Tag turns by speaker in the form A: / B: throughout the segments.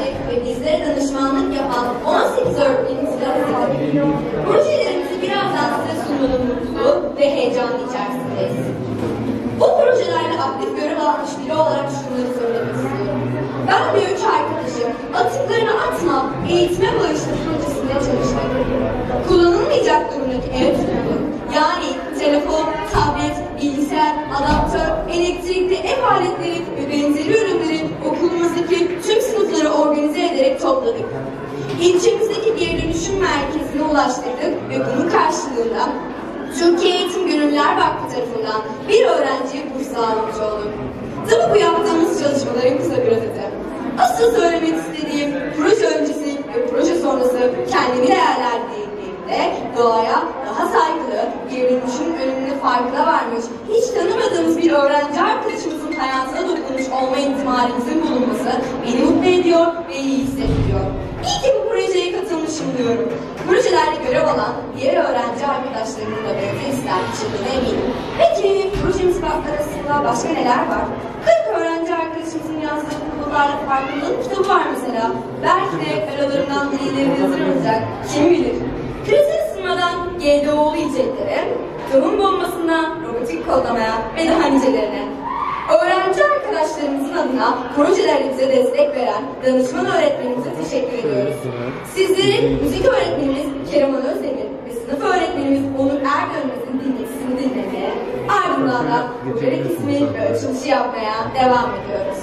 A: verecek ve bizlere danışmanlık yapan 18 öğretmenimizi hazırladık. Projelerimizi birazdan size sunmanın mutluluğu ve heyecanı içerisindeyiz. Bu projelerle aktif görev almış biri olarak şunları söylemek istiyorum. Ben ve 3 arkadaşım atıklarını atma, eğitime bağışlı projesinde çalıştık. Kullanılmayacak durumdaki ev tüpü, yani telefon, tablet, bilgisayar, adaptör, elektrikli ev aletleri ve benzeri ürünleri okulumuzdaki tüm sınıfları organize ederek topladık. İlçemizdeki geri dönüşüm merkezine ulaştırdık ve bunun karşılığında Türkiye Eğitim Gönüllüler Vakfı tarafından bir öğrenciye burs sağlamış olduk. Tabi bu yaptığımız çalışmaların kısa bir özeti. Asıl söylemek istediğim proje öncesi ve proje sonrası kendimi değerlendirdiğimde doğaya daha saygılı, geri dönüşüm önünün farkına varmış, hiç tanımadığımız bir öğrenci arkadaşımızın hayatına dokunmuş olma ihtimalimizin bulunması beni mutlu ediyor ve iyi hissettiriyor. İyi ki bu projeye katılmışım diyorum. Projelerde görev alan diğer öğrenci arkadaşlarımın da benzer ister içinde eminim. Peki projemiz arasında başka neler var? 40 öğrenci arkadaşımızın yazdığı okullarda farkındalık kitabı var mesela. Belki de aralarından birileri yazılmayacak, kim bilir. Küresel ısınmadan GDO'lu yiyeceklere, tohum bombasından robotik kodlamaya ve daha nicelerine. Öğrenci arkadaşlarımızın adına projelerle bize destek veren danışman öğretmenimize teşekkür ediyoruz. Sizlerin müzik öğretmenimiz Kerem Özdemir ve sınıf öğretmenimiz Onur Erdönmez'in dinletisini dinlemeye, ardından da proje ismi ve açılışı yapmaya devam ediyoruz.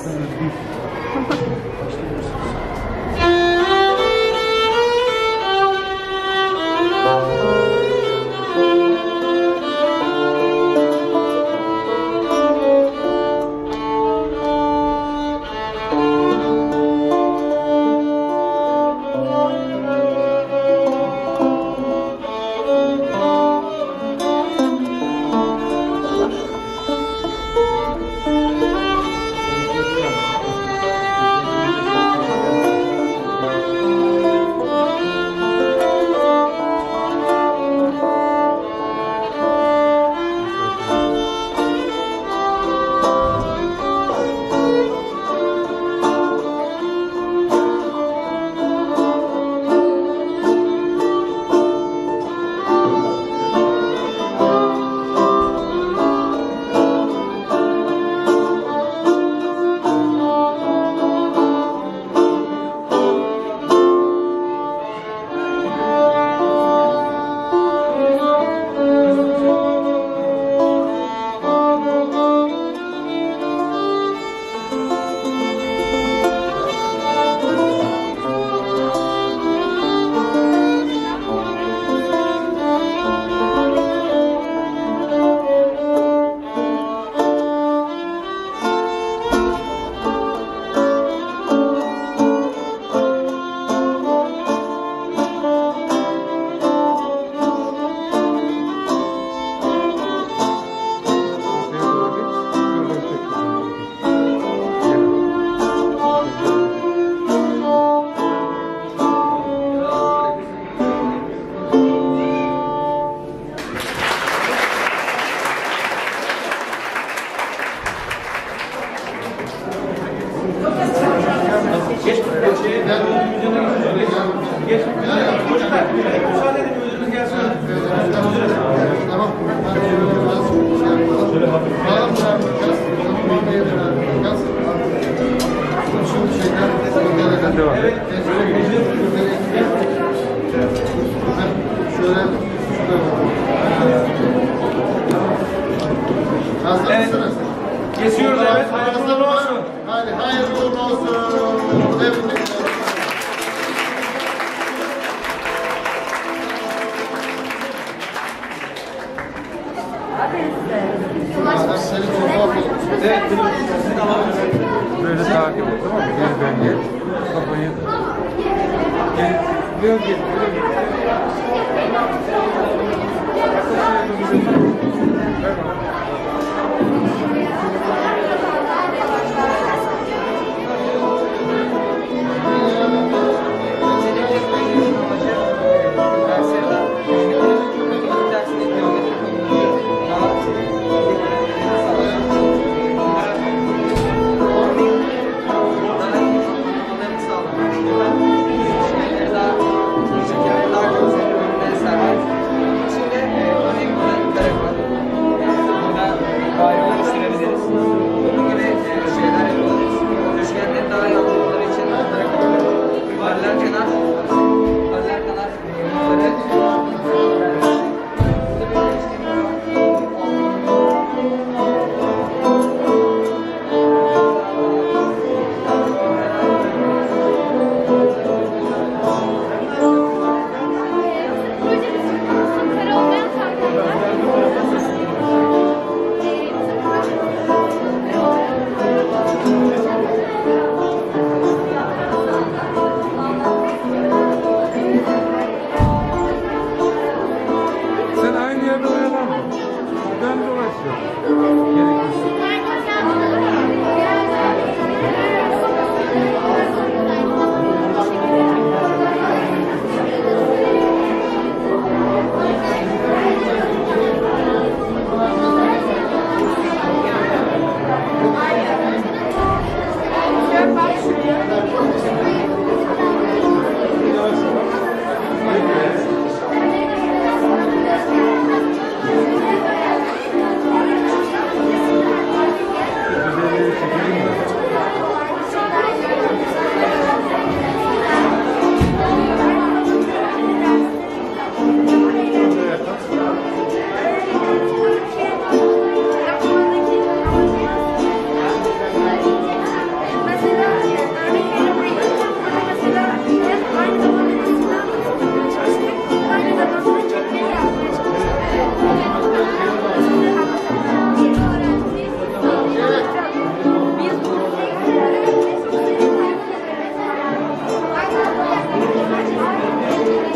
B: Kesiyoruz evet. Hayırlı uğurlu olsun.
C: Hadi hayırlı uğurlu olsun.
B: Evet. Böyle takip et, tamam mı? Gel ben gel. Kafayı gel.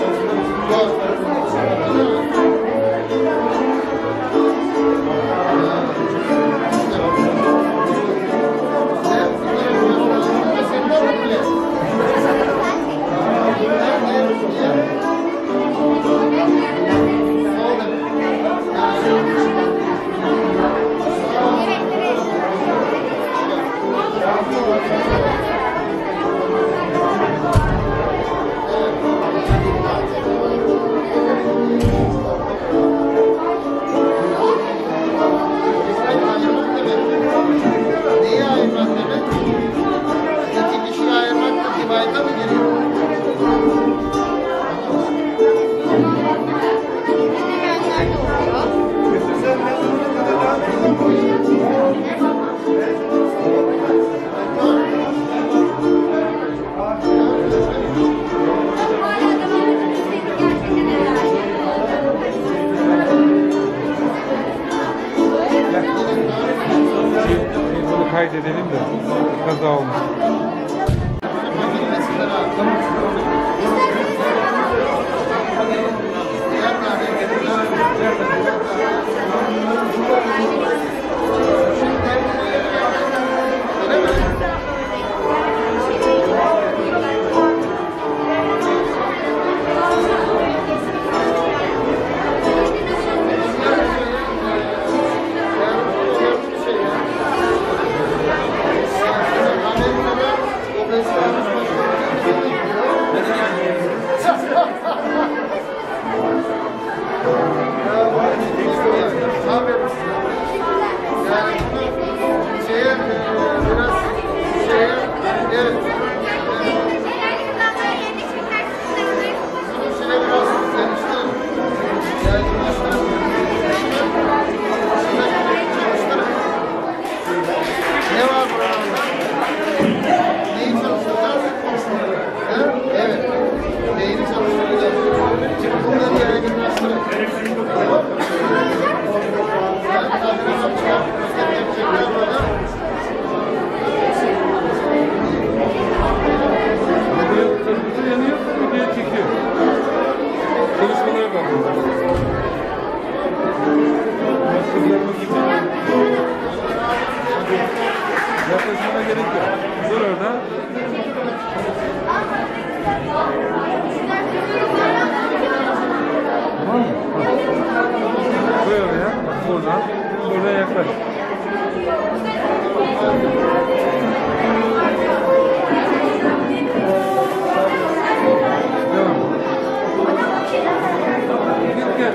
B: Kaydedelim de kaza olmuş. Yaklaşmana gerek yok. Dur orada. Tamam mı? Koy oraya. Buradan. Buraya yaklaş. Devam. Git gel.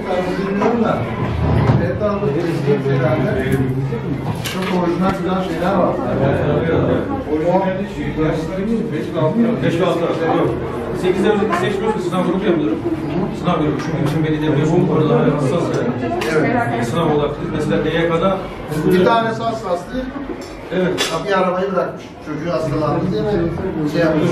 C: bilmiyorum da. Etrafı gezdiğim şeylerde çok orijinal güzel şeyler var.
D: Beş ve altı arası yok. 8'de seçmiyoruz, sınav grubu yapıyorum. Sınav grubu, çünkü bütün belediye biliyorsun, orada hassas yani.
C: Evet.
D: Sınav olarak, mesela DYK'da...
C: Bir tanesi hassastı.
D: Evet.
C: Bir arabayı bırakmış. Çocuğu hastalandı diye mi? Şey yapmış.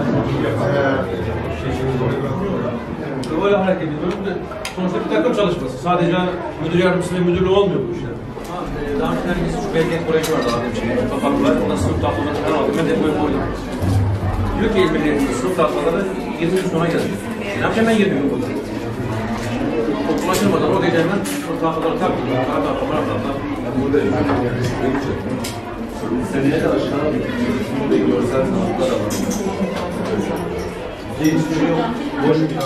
D: Böyle hareket ediyorum da sonuçta bir takım çalışması. Sadece müdür yardımcısı ve müdürlüğü olmuyor bu işler. Daha önce biz şu belediye projesi vardı Adem Çelik'in. Kapaklar, nasıl sınıf tahtaları falan aldım. Ben de böyle koydum. Diyor ki İzmir'de sınıf tahtaları 20 gün sonra gelecek. Ne yapacağım ben 20 gün koydum. Okul açılmadan o gece hemen o tahtaları taktım. Kara tahtalar tahtalar.
E: Seneye de aşağı bir görsel sanatlar da var. Boş bir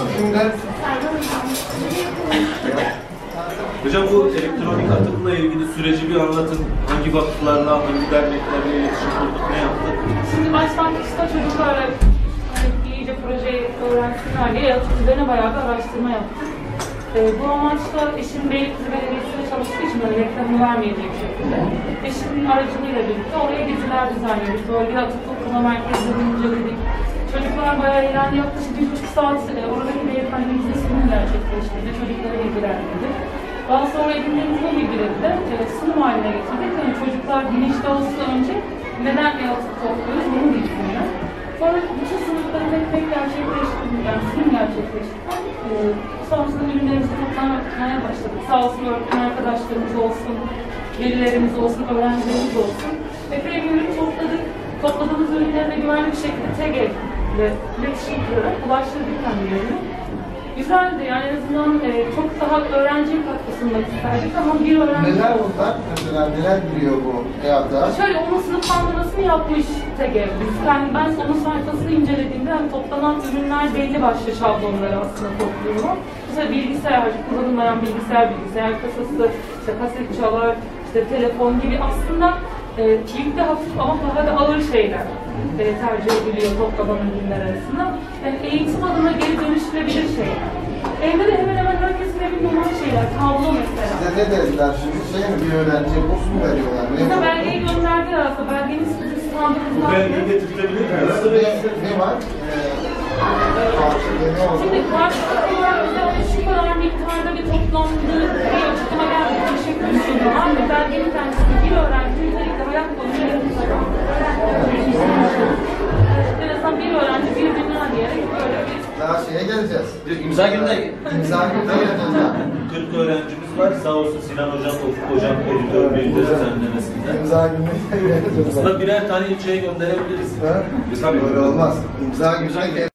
E: Hocam bu elektronik atıkla ilgili süreci bir anlatın. Hangi vakıflarla, hangi derneklerle iletişim kurduk, ne yaptık?
F: Şimdi başlangıçta çocuklarla iyice projeyi öğrensinler diye atık üzerine bayağı bir araştırma yaptık. Bu amaçla eşim Beylikdüzü Belediyesi'nde çalıştığı için böyle reklamını vermeyecek şekilde eşimin aracılığıyla birlikte oraya geziler düzenledik. Bölge atık toplama merkezlerini inceledik. Çocuklar bayağı eğlendi. Yaklaşık 1,5 saat oradaki beyefendimizle sunum gerçekleştirdi. Çocuklara bilgilendirdi. Daha sonra edindiğimiz bu bilgileri de sunum haline getirdik. Yani çocuklar bilinçli olsun önce neden atık topluyoruz bunu bilsinler. Sonra bütün sınıfları tek gerçekleştirdik. Yani sunum gerçekleştirdik. Sonrasında ürünlerimizi toplamaya başladık. Sağ olsun öğretmen arkadaşlarımız olsun, velilerimiz olsun, öğrencilerimiz olsun. Epey bir ürün topladık. Topladığımız ürünleri de güvenli bir şekilde TEGEL ile iletişim kurarak ulaştırdık kendilerini. Güzeldi yani en azından çok daha öğrenciye katkı sunmak isterdik ama bir öğrenci...
C: Neler bunlar? Mesela neler giriyor bu hayata?
F: Şöyle onun sınıflandırmasını yapmış TEGEL. Yani ben onun sayfasını incelediğimde yani toplanan ürünler belli başlı şablonları aslında topluyor. Mesela bilgisayar, kullanılmayan bilgisayar kasası, işte kaset çalar, işte telefon gibi aslında yükte hafif ama daha da ağır şeyler tercih ediliyor toplanan ürünler arasında. Yani eğitim adına geri dönüştürebilir şeyler. Evde de hemen hemen herkesin evinde olan şeyler, tablo mesela.
C: Size ne dediler şimdi? Şey mi bir öğrenciye burs mu veriyorlar?
F: Mesela belgeyi gönderdiler aslında. Belgenin standımızdan...
E: Bu belgeyi getirtebilir miyiz?
C: Ne var?
F: Şimdi karşılıklı olarak bize şu kadar miktarda bir toplandığı bir açıklama geldi. Teşekkür ederim. Ama belgenin kendisi bir öğrenci özellikle hayat boyunca yapılacak. En azından bir öğrenci bir dünya diyerek böyle bir...
C: Daha şeye geleceğiz.
D: İmza gününe
C: İmza gününe geleceğiz ha.
E: 40 öğrencimiz var. Sağ olsun Sinan Hocam, Ufuk Hocam editör birlikte düzenlemesinde.
C: İmza gününe geleceğiz.
E: Aslında birer tane ilçeye gönderebiliriz.
C: Tabii. Öyle olmaz. İmza gününe